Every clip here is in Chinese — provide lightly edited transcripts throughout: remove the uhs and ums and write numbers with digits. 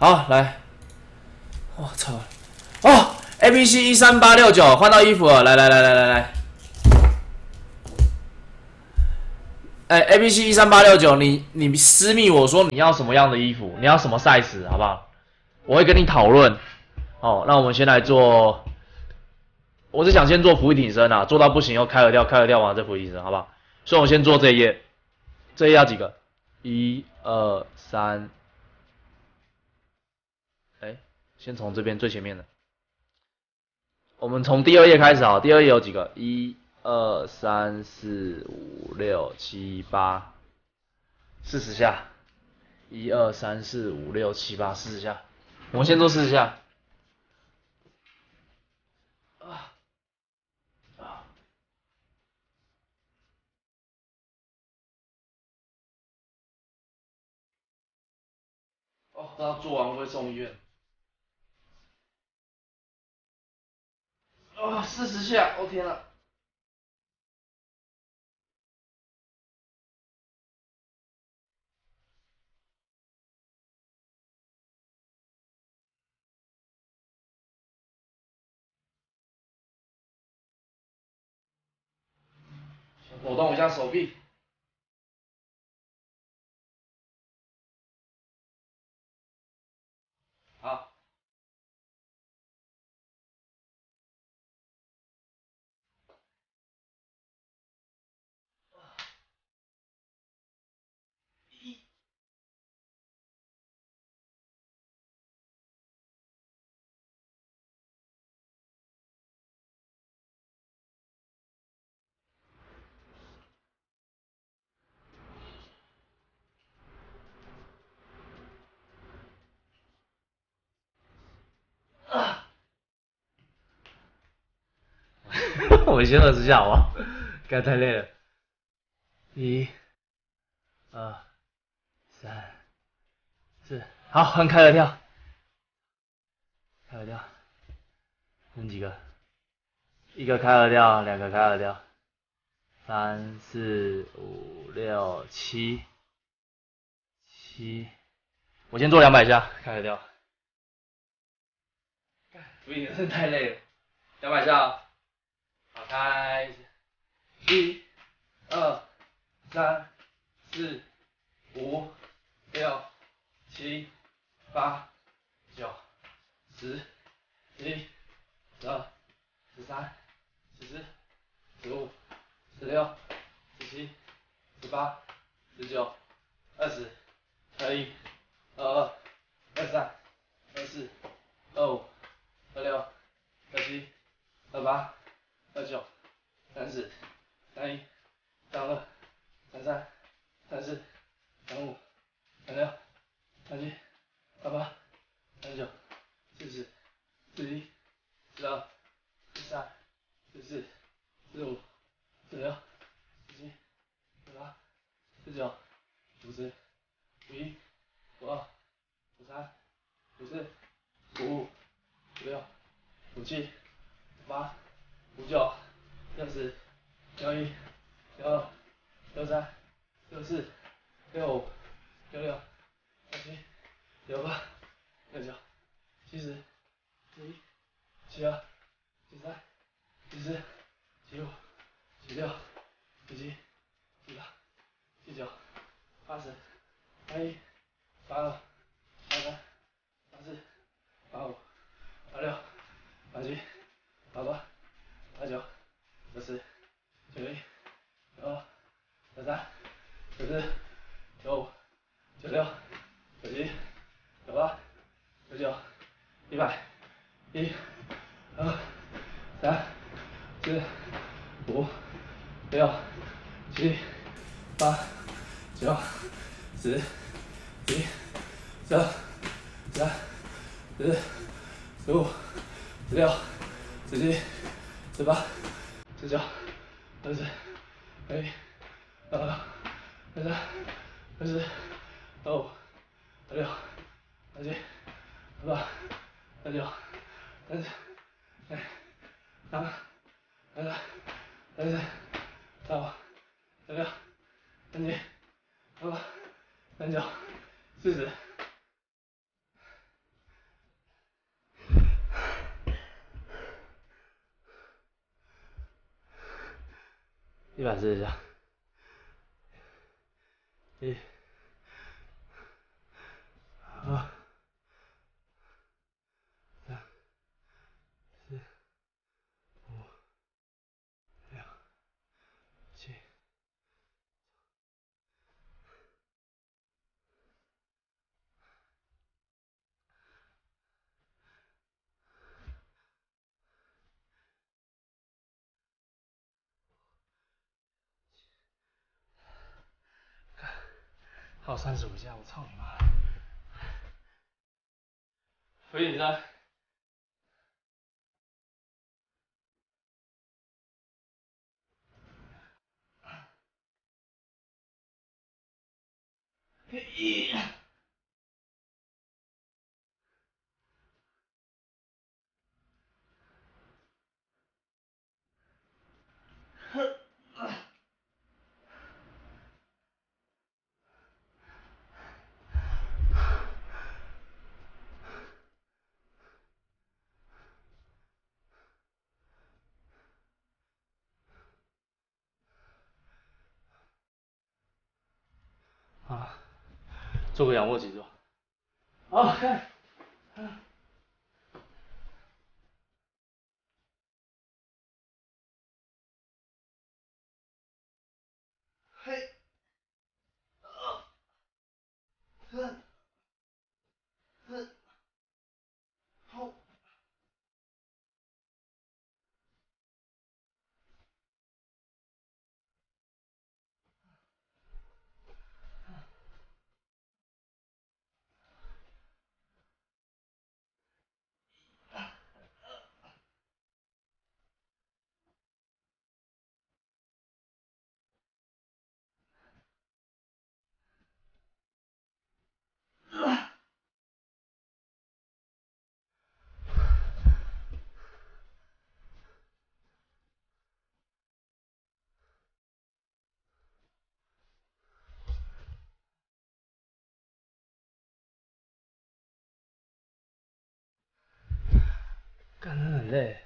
好，来，我操，哦，ABC 13869换到衣服了，来，哎，ABC 13869，你私密我说你要什么样的衣服，你要什么 size， 好不好？我会跟你讨论。哦，那我们先来做，我是想先做俯卧撑啊，做到不行又开合跳完再俯卧撑，好不好？所以我先做这一页，这一页要几个？1、2、3。哎，先从这边最前面的，我们从第2页开始啊。第2页有几个？1、2、3、4、5、6、7、8，40下。1、2、3、4、5、6、7、8，40下。我们先做40下。哦，不知道做完会不会送医院？40下，哦天啊！先活动一下手臂。好。我们先20下好不好？刚才太累了。1、2、3、4，好，换开合跳。开合跳，分几个？1个开合跳，2个开合跳，3、4、5、6、7，我先做200下开合跳。不行，真的太累了。200下哦。好，开始。1、2、3、4、5、6、7、8、9、10、11、12、13、14、15、16、17、18、19、20、21、22、23、24、25、26、27、28、29、30、31、32、33、34、35、36、37、38、39、40、41、42、43、44、45、46、47、48、49、50、51、52、53、54、55、56、57、58、59、60、61、62、63、64、65、66、67、68、69、70、71、72、73、74、75、76、77、78、79、80、81、82、83、84、85、86、87、88、89、90、91、92、93、94、95、96、97、98、99、100、1、2、3、4、5、6、7、8、9、10、11、12、13、14、15、16、17、18、19、20、21、22、23、24、25、26、27、28、29、30、32、33、34、35、36、37、38、39、40。 140下，1、2、3、4、5、6、7。还有35下，我操你妈！俯卧撑，1。啊，做个仰卧起坐。好，看。嘿，哼，哼，好。干得很累。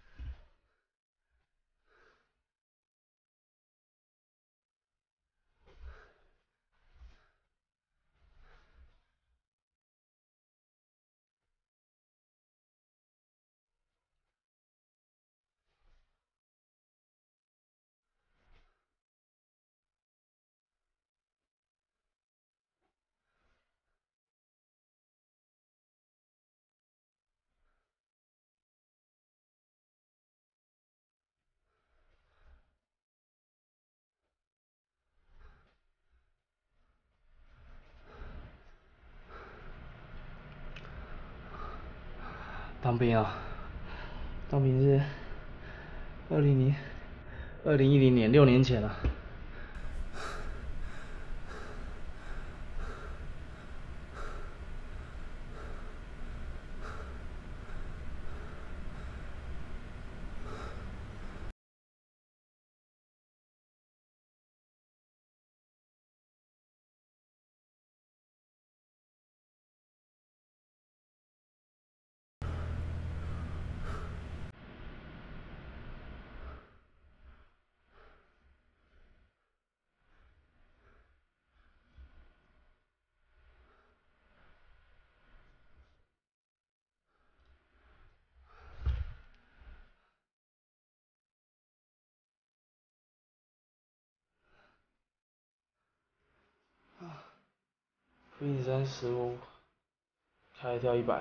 当兵啊，当兵是2010年6年前啊。俯卧撑15，开跳100。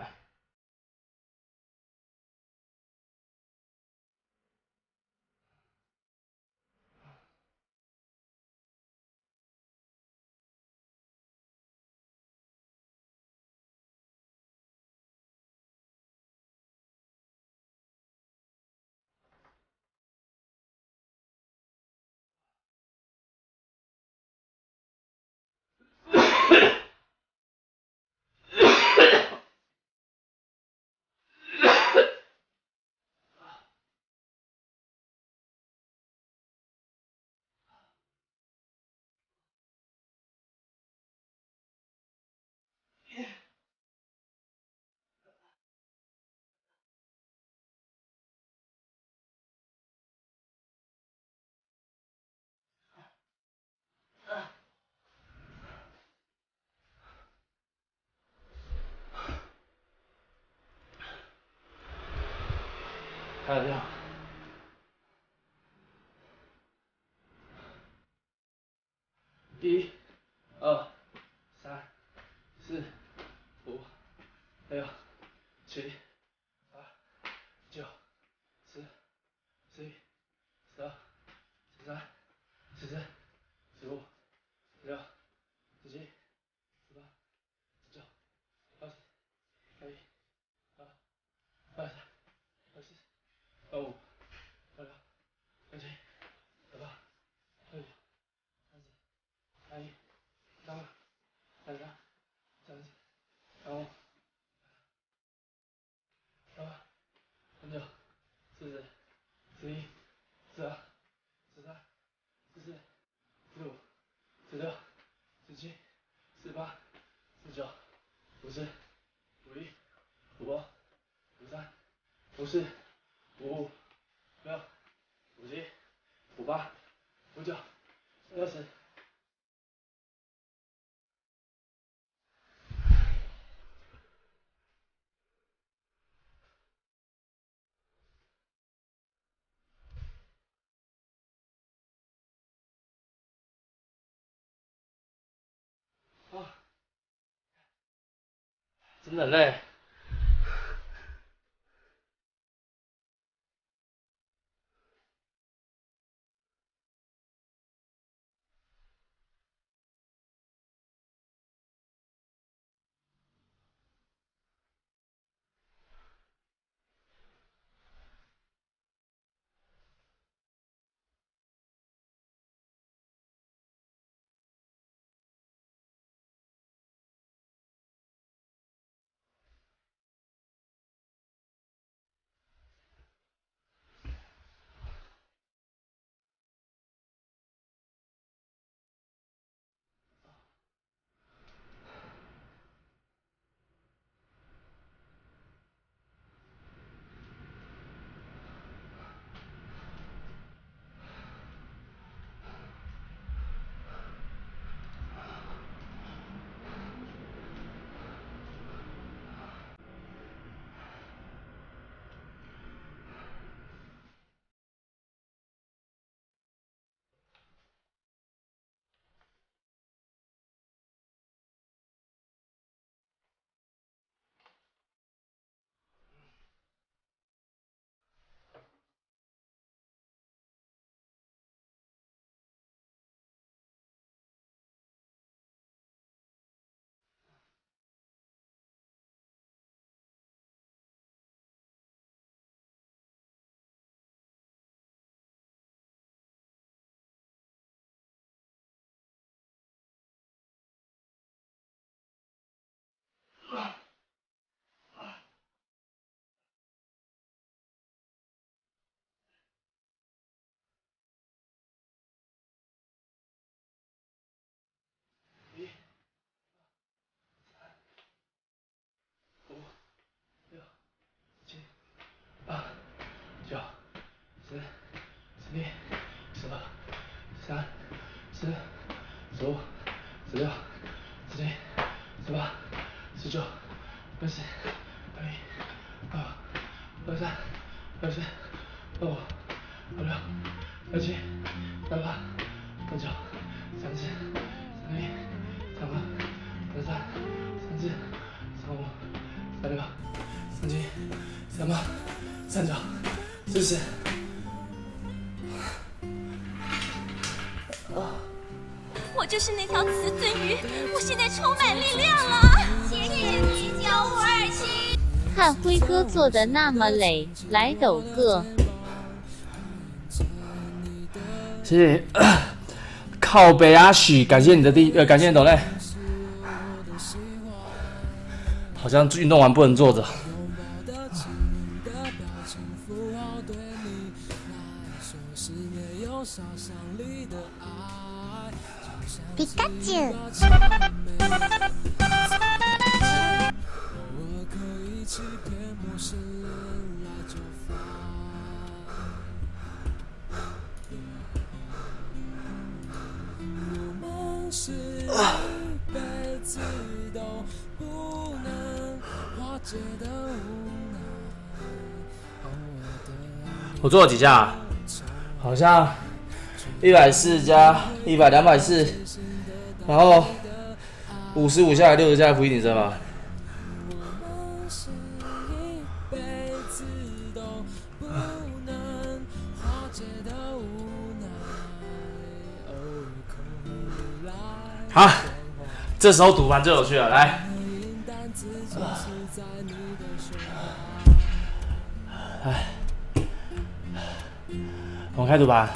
开了跳。1、2、3、4、5、6、7、8、9、10、11、12、13、14、15、16、17、18、19、20、21、22、23、24、25、26、27、28、29、30、31、32、33、34、35、38、39、40、41、42、43、44、45、46、47、48、49、50、51、52、53、54、55、56、57、58、59、60。啊，真的累。1、5、6、7、8、9、10、11、12、13、14、15、16、17、18、19、20、21、22、23、24、25、26、27、28、29、30、31、32、33、34、35、36、37、38、39、40。 我就是那条雌尊鱼，我现在充满力量了。谢谢你，9527。 看辉哥做的那么累，来抖个。 谢谢。靠北阿许，感谢你的感谢你抖内。好像运动完不能坐着。 皮卡丘。 我做了几下、啊？好像140加100，240，然后55下来60下来俯卧撑吧。好，这时候赌盘最有趣了，来。我们开赌盘。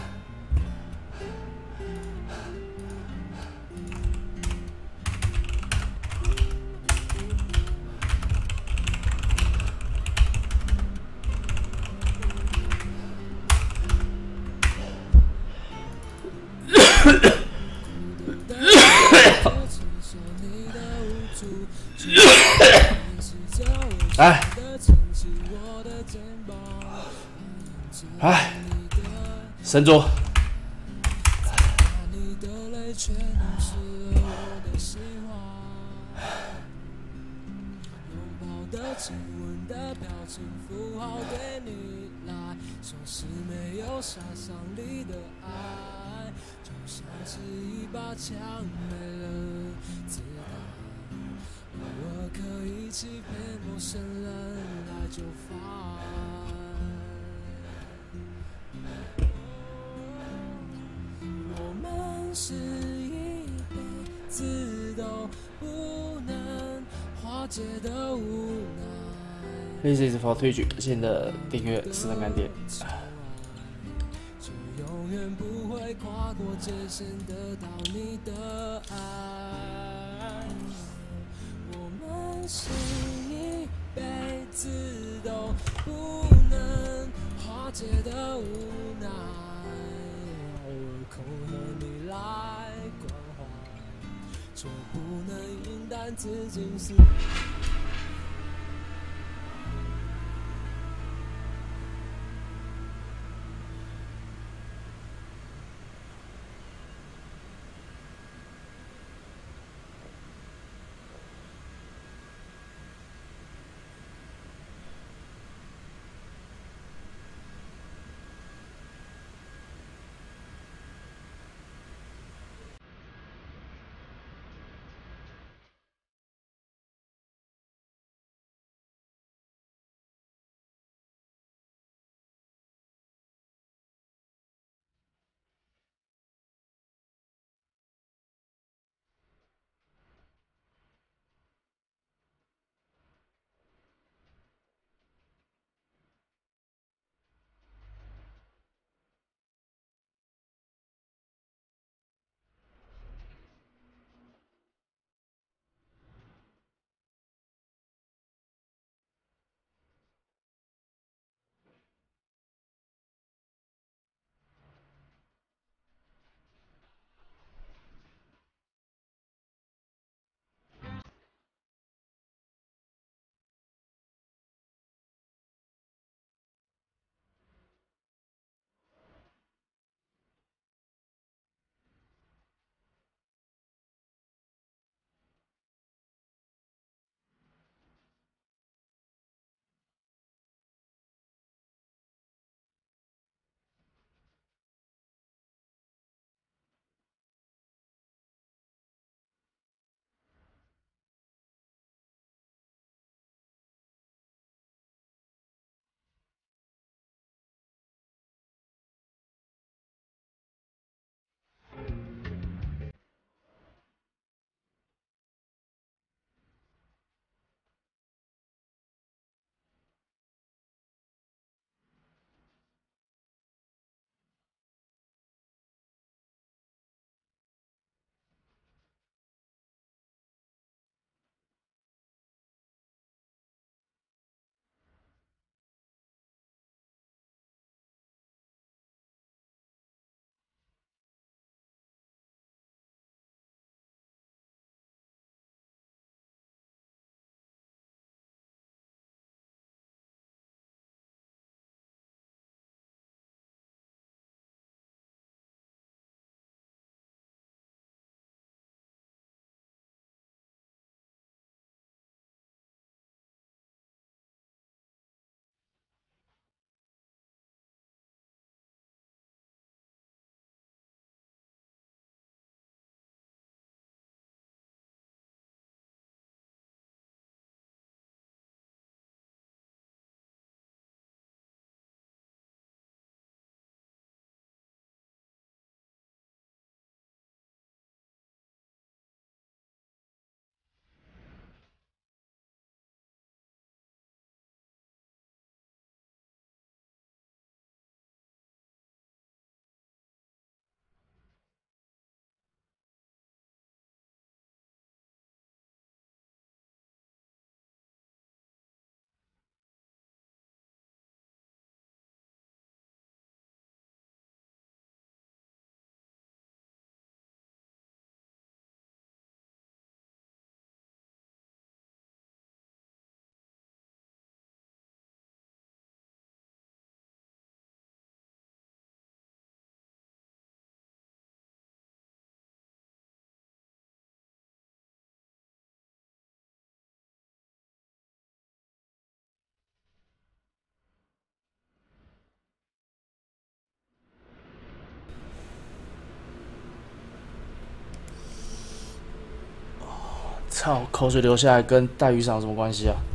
来，神桌。是一辈子都不能化解的无奈。This is for Twitch， 现的订阅私人干爹。就永远不会跨过界限得到你的爱。我们是一辈子都不能化解的无奈。空和你来关怀，却不能饮弹自尽死。 操，口水流下来跟带雨伞有什么关系啊？